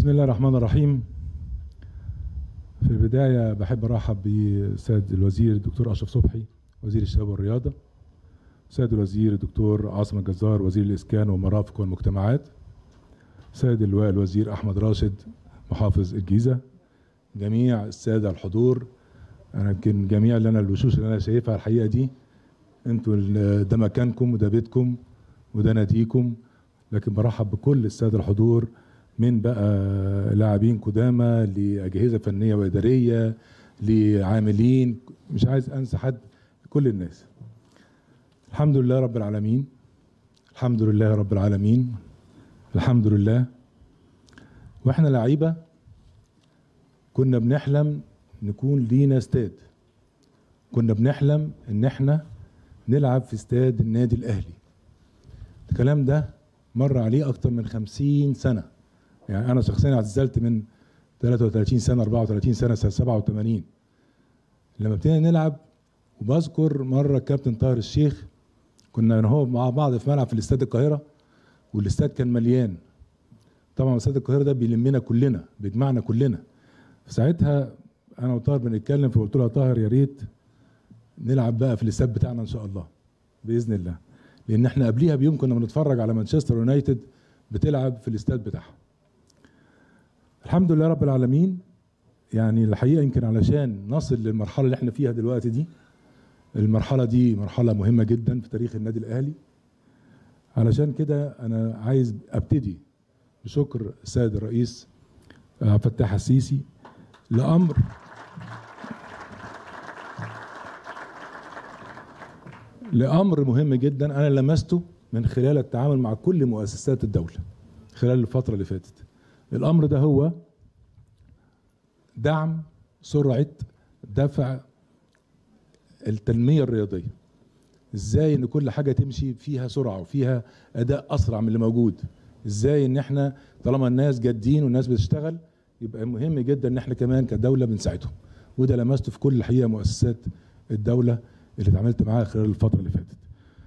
بسم الله الرحمن الرحيم. في البداية بحب أرحب بسيد الوزير الدكتور أشرف صبحي وزير الشباب والرياضة، سيد الوزير الدكتور عاصم الجزار وزير الإسكان والمرافق والمجتمعات، سيد اللواء الوزير أحمد راشد محافظ الجيزة، جميع السادة الحضور. أنا يمكن جميع الوشوش اللي أنا شايفها الحقيقة دي أنتوا ده مكانكم وده بيتكم وده ناديكم، لكن برحب بكل السادة الحضور من بقى لاعبين قدامى لأجهزة فنية وإدارية لعاملين، مش عايز أنسى حد، كل الناس. الحمد لله رب العالمين، الحمد لله رب العالمين، الحمد لله. واحنا لعيبة كنا بنحلم نكون لينا استاد، كنا بنحلم ان احنا نلعب في استاد النادي الأهلي. الكلام ده مر عليه أكتر من 50 سنة، يعني أنا شخصيا اعتزلت من 33 سنة 34 سنة سنة 87 لما ابتدينا نلعب. وبذكر مرة الكابتن طاهر الشيخ كنا هو مع بعض في ملعب في الاستاد القاهرة، والاستاد كان مليان. طبعا استاد القاهرة ده بيلمنا كلنا، بيجمعنا كلنا. في ساعتها أنا وطاهر بنتكلم، فقلت له يا طاهر يا ريت نلعب بقى في الاستاد بتاعنا إن شاء الله بإذن الله، لأن احنا قبليها بيوم كنا بنتفرج على مانشستر يونايتد بتلعب في الاستاد بتاعها. الحمد لله رب العالمين. يعني الحقيقة يمكن علشان نصل للمرحلة اللي احنا فيها دلوقتي دي، المرحلة دي مرحلة مهمة جدا في تاريخ النادي الأهلي. علشان كده أنا عايز أبتدي بشكر السيد الرئيس عبد الفتاح السيسي لأمر مهم جدا أنا لمسته من خلال التعامل مع كل مؤسسات الدولة خلال الفترة اللي فاتت. الأمر ده هو دعم سرعة دفع التنمية الرياضية. ازاي ان كل حاجة تمشي فيها سرعة وفيها اداء اسرع من اللي موجود. ازاي ان احنا طالما الناس جادين والناس بتشتغل يبقى مهم جدا ان احنا كمان كدولة بنساعدهم، وده لمسته في كل الحقيقة مؤسسات الدولة اللي اتعاملت معاها خلال الفترة اللي فاتت.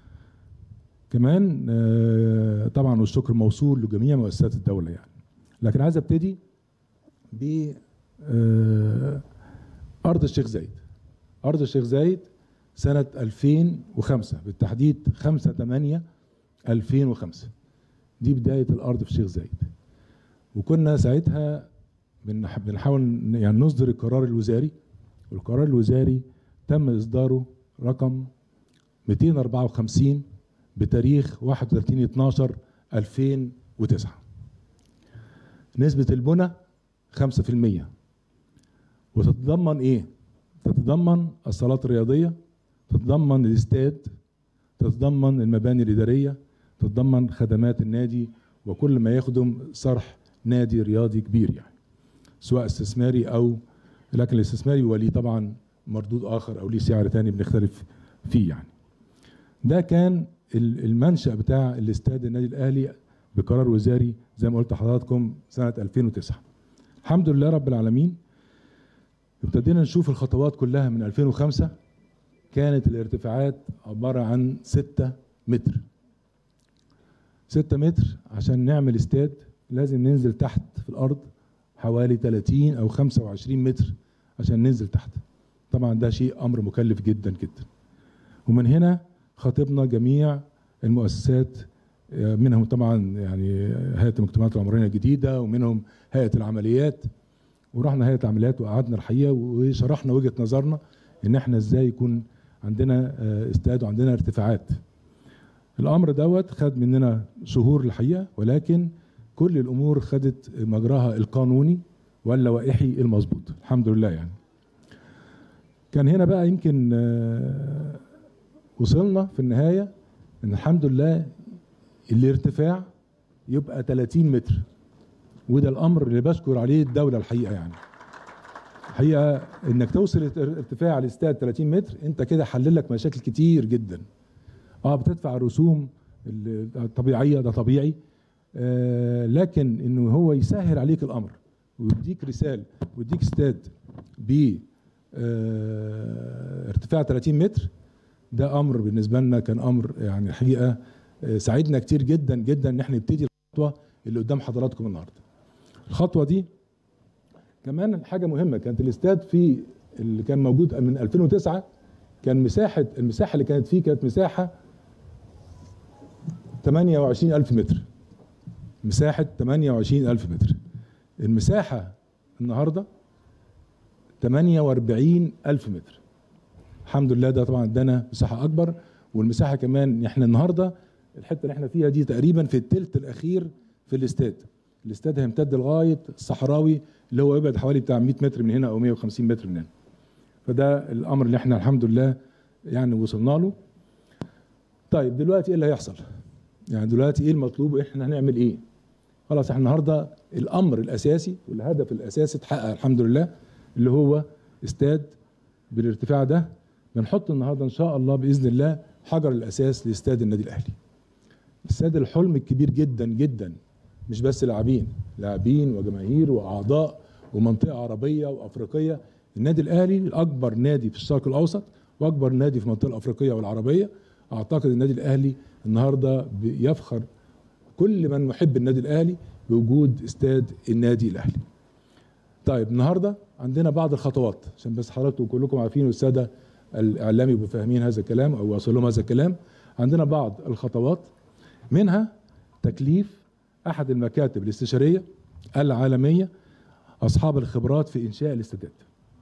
كمان طبعا والشكر موصول لجميع مؤسسات الدولة يعني. لكن عايز ابتدي ب أرض الشيخ زايد. أرض الشيخ زايد سنة 2005 بالتحديد 5/8/2005 دي بداية الأرض في الشيخ زايد. وكنا ساعتها بنحاول يعني نصدر القرار الوزاري، والقرار الوزاري تم إصداره رقم 254 بتاريخ 31/12/2009. نسبة البنى 5%، وتتضمن ايه؟ تتضمن الصالات الرياضية، تتضمن الاستاد، تتضمن المباني الإدارية، تتضمن خدمات النادي وكل ما يخدم صرح نادي رياضي كبير يعني، سواء استثماري او، لكن الاستثماري وليه طبعا مردود اخر او ليه سعر تاني بنختلف فيه يعني. ده كان المنشأ بتاع الاستاد النادي الأهلي بقرار وزاري زي ما قلت لحضراتكم سنة 2009. الحمد لله رب العالمين ابتدينا نشوف الخطوات كلها من 2005. كانت الارتفاعات عبارة عن 6 متر. 6 متر عشان نعمل استاد لازم ننزل تحت في الأرض حوالي 30 أو 25 متر عشان ننزل تحت. طبعا ده شيء أمر مكلف جدا جدا. ومن هنا خاطبنا جميع المؤسسات، منهم طبعا يعني هيئة المجتمعات العمرانية الجديدة، ومنهم هيئة العمليات. ورحنا هيئة العمليات وقعدنا الحقيقة وشرحنا وجهة نظرنا ان احنا ازاي يكون عندنا استاد وعندنا ارتفاعات. الامر دوت خد مننا شهور الحقيقة، ولكن كل الامور خدت مجراها القانوني واللوائحي المظبوط الحمد لله يعني. كان هنا بقى يمكن وصلنا في النهاية ان الحمد لله الارتفاع يبقى 30 متر، وده الامر اللي بشكر عليه الدولة الحقيقة يعني. الحقيقة انك توصل ارتفاع الاستاد 30 متر انت كده حلل لك مشاكل كتير جدا. بتدفع الرسوم الطبيعية، ده طبيعي، لكن انه هو يسهل عليك الامر ويديك رسالة ويديك استاد ب ارتفاع 30 متر، ده امر بالنسبة لنا كان امر يعني الحقيقة ساعدنا كتير جدا جدا ان احنا نبتدي الخطوة اللي قدام حضراتكم النهارده. الخطوه دي كمان حاجه مهمه، كانت الاستاد في اللي كان موجود من 2009 كان المساحه اللي كانت فيه كانت مساحه 28000 متر، مساحه 28000 متر. المساحه النهارده 48000 متر. الحمد لله، ده طبعا ادانا مساحه اكبر، والمساحه كمان احنا النهارده الحته اللي احنا فيها دي تقريبا في الثلث الاخير في الاستاد. الاستاد هيمتد لغايه الصحراوي اللي هو يبعد حوالي بتاع 100 متر من هنا او 150 متر من هنا. فده الامر اللي احنا الحمد لله يعني وصلنا له. طيب دلوقتي ايه اللي هيحصل؟ يعني دلوقتي ايه المطلوب واحنا هنعمل ايه؟ خلاص احنا النهارده الامر الاساسي والهدف الاساسي اتحقق الحمد لله، اللي هو استاد بالارتفاع ده. بنحط النهارده ان شاء الله باذن الله حجر الاساس لاستاد النادي الاهلي. استاد الحلم الكبير جدا جدا، مش بس لاعبين وجماهير واعضاء ومنطقه عربيه وافريقيه. النادي الاهلي الاكبر نادي في الشرق الاوسط واكبر نادي في المنطقه الافريقيه والعربيه. اعتقد النادي الاهلي النهارده يفخر كل من محب النادي الاهلي بوجود استاد النادي الاهلي. طيب النهارده عندنا بعض الخطوات عشان بس حضراتكم كلكم عارفين والساده الاعلامي يبقوا فاهمين هذا الكلام او واصل لهم هذا الكلام. عندنا بعض الخطوات، منها تكليف احد المكاتب الاستشاريه العالميه اصحاب الخبرات في انشاء الاستادات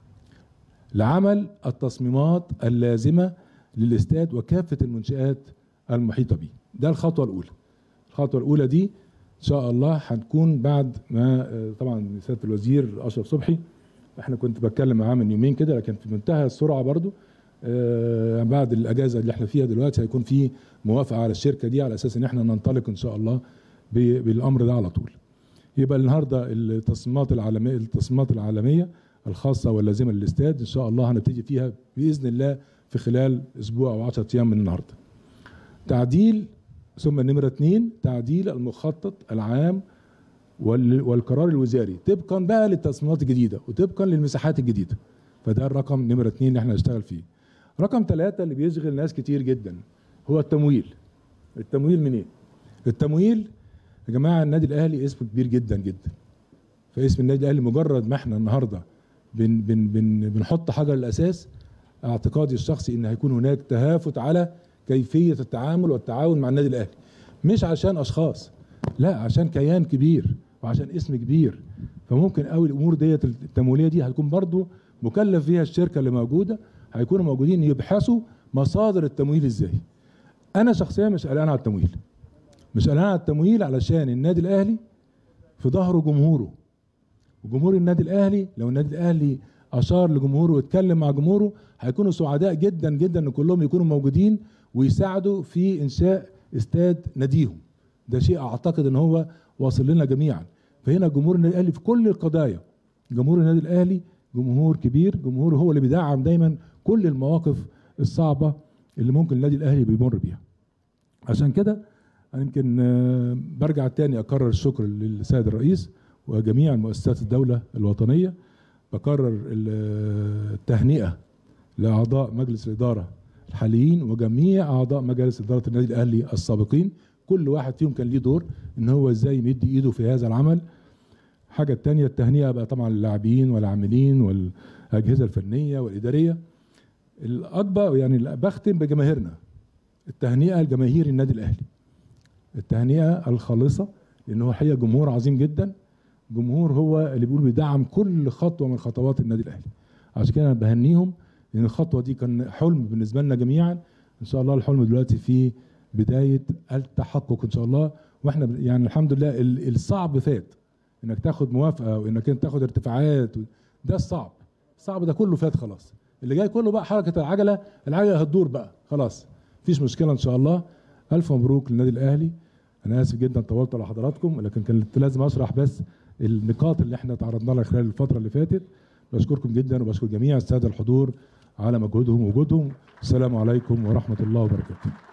لعمل التصميمات اللازمه للاستاد وكافه المنشآت المحيطه به. ده الخطوه الاولى. الخطوه الاولى دي ان شاء الله هتكون بعد ما طبعا سياده الوزير اشرف صبحي، احنا كنت بتكلم معاه من يومين كده لكن في منتهى السرعه برضو، بعد الاجازه اللي احنا فيها دلوقتي هيكون في موافقه على الشركه دي على اساس ان احنا ننطلق ان شاء الله بالامر ده على طول. يبقى النهارده التصميمات العالميه الخاصه واللازمه للاستاد ان شاء الله هنبتدي فيها باذن الله في خلال اسبوع او 10 ايام من النهارده. تعديل، ثم نمره 2 تعديل المخطط العام والقرار الوزاري طبقا بقى للتصميمات الجديده وطبقا للمساحات الجديده. فده الرقم نمره 2 اللي احنا هنشتغل فيه. رقم 3 اللي بيشغل ناس كتير جدا هو التمويل. التمويل منين؟ التمويل يا جماعه النادي الاهلي اسمه كبير جدا جدا. فاسم النادي الاهلي مجرد ما احنا النهارده بنحط حجر الاساس، اعتقادي الشخصي ان هيكون هناك تهافت على كيفيه التعامل والتعاون مع النادي الاهلي. مش عشان اشخاص، لا عشان كيان كبير وعشان اسم كبير. فممكن قوي الامور ديت التمويليه دي هتكون برضو مكلف فيها الشركه اللي موجوده، هيكونوا موجودين يبحثوا مصادر التمويل ازاي. انا شخصيا مش قلقان على التمويل، مش قلقان على التمويل علشان النادي الاهلي في ظهره جمهوره، وجمهور النادي الاهلي لو النادي الاهلي اشار لجمهوره واتكلم مع جمهوره هيكونوا سعداء جدا جدا ان كلهم يكونوا موجودين ويساعدوا في انشاء استاد ناديهم. ده شيء اعتقد ان هو واصل لنا جميعا. فهنا جمهور النادي الاهلي في كل القضايا، جمهور النادي الاهلي جمهور كبير، جمهور هو اللي بيدعم دايما كل المواقف الصعبه اللي ممكن النادي الاهلي بيمر بيها. عشان كده انا يمكن برجع تاني اكرر الشكر للسيد الرئيس وجميع مؤسسات الدوله الوطنيه. بكرر التهنئه لاعضاء مجلس الاداره الحاليين وجميع اعضاء مجلس اداره النادي الاهلي السابقين. كل واحد فيهم كان ليه دور ان هو ازاي يمد ايده في هذا العمل. حاجه الثانيه التهنئه بقى طبعا للاعبين والعاملين والاجهزه الفنيه والاداريه. الاكبر يعني بختم بجماهيرنا، التهنئه لجماهير النادي الاهلي، التهنئه الخالصه، لان هو حقيقه جمهور عظيم جدا، جمهور هو اللي بيقول بيدعم كل خطوه من خطوات النادي الاهلي. عشان كده انا بهنيهم لان الخطوه دي كان حلم بالنسبه لنا جميعا. ان شاء الله الحلم دلوقتي في بدايه التحقق ان شاء الله. واحنا يعني الحمد لله الصعب فات، انك تاخد موافقه وانك انت تاخد ارتفاعات ده الصعب ده كله فات خلاص. اللي جاي كله بقى حركه العجله هتدور بقى خلاص، مفيش مشكله ان شاء الله. الف مبروك للنادي الاهلي. انا اسف جدا طولت على حضراتكم، لكن كان لازم اشرح بس النقاط اللي احنا تعرضنا لها خلال الفتره اللي فاتت. بشكركم جدا وبشكر جميع الساده الحضور على مجهودهم ووجودهم. السلام عليكم ورحمه الله وبركاته.